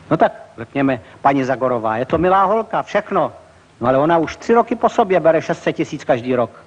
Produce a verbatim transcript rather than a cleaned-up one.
No tak, řekněme, paní Zagorová, je to milá holka, všechno. No ale ona už tři roky po sobě bere šest set tisíc každý rok.